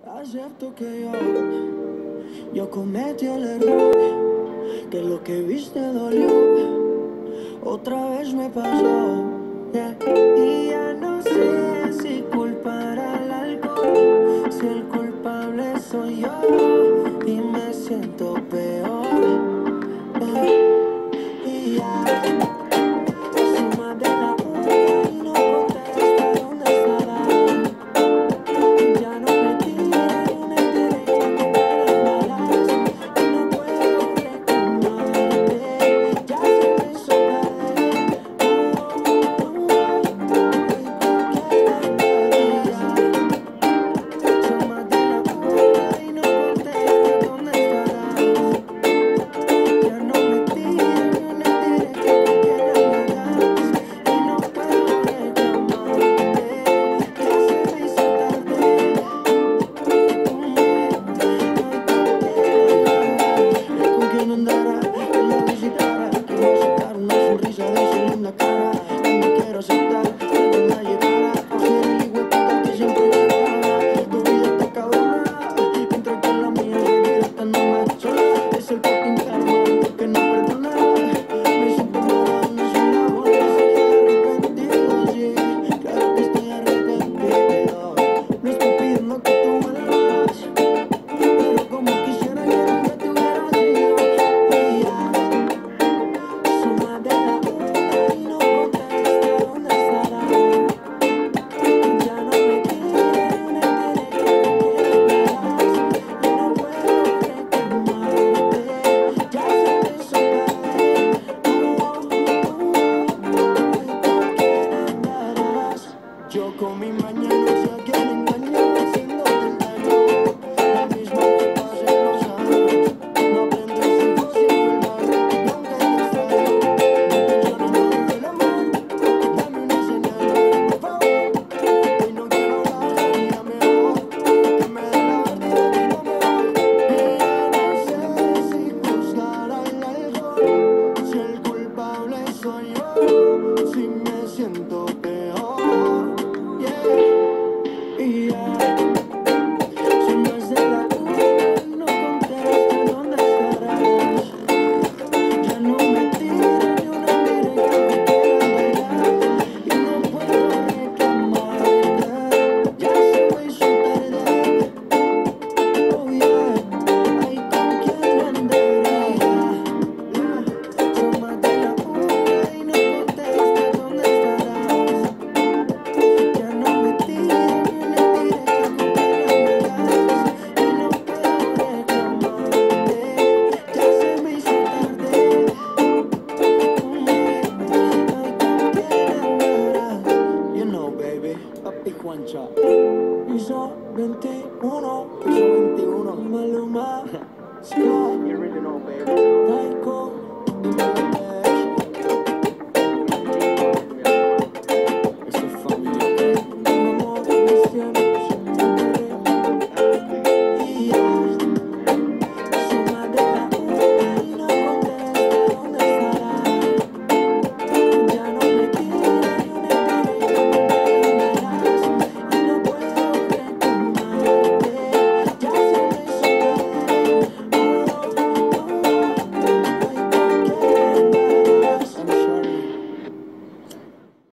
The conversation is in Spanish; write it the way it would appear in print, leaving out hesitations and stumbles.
Acepto que yo cometí el error, que lo que viste dolió, otra vez me pasó, yeah. Y ya no sé si culpar al alcohol, si el culpable soy yo, y me siento peor, yeah. Y ya son más de la una y no contesta dónde estará. Ya no me tira ni una indirecta que me dejarás, y no puedo reclamarte. Ya se me hizo tarde, son más de la una y no contesta dónde estarás. Ya no me tira ni una indirecta que me dejarás, y no puedo reclamarte. Ya se me hizo tarde. ¿Con quién andará? ¿Quién la visitará? ¿Quién va a sacar una sonrisa de su linda cara? Que no quiero aceptar que alguien la llegara. Ser el hijueputa que siempre llevaba. Tu vida está cabrona, mientras que la mía seguirá estando más sola. Es el fucking karma que no perdona. Me siento mal, no soy la buena, estoy arrepentido, sí. Claro que estoy arrepentido. No estoy pidiendo que tú vuelvas, pero como quisiera que nunca te hubiera sido. Y ya son más de la una y no contesta dónde estará. Ya no me tira ni una indirecta que me dejarás, y no puedo reclamarte. Ya se me hizo tarde. ¿Con quién andarás? Yo con mi mañana sé a quién engañar, haciéndote el daño. Lo mismo que pasen los años, no aprendo si yo sigo el barrio, y aunque te extraño, no pienso en el amor. Dame una señal, por favor. Hoy no quiero hablar de vida mejor, que me dé la verdad y no me voy. Y ya no sé si juzgar al alcohol, si el culpable soy yo, si me siento peor, yeah. Y ya son más de la una y no contesta dónde estarás. Ya no me tira ni una indirecta que quiera bailar, y no puedo reclamarte. Ya se me hizo tarde, oh yeah. Ay, ¿con quién andará? Son más de la una y no contesta dónde estarás. Ya no me tira ni una indirecta que me dejarás, y no puedo reclamarte. Ya se me hizo tarde. You know, baby, Papi Juancha. Piso 21, piso 21. Maluma, Sky. You really know, baby. Taiko.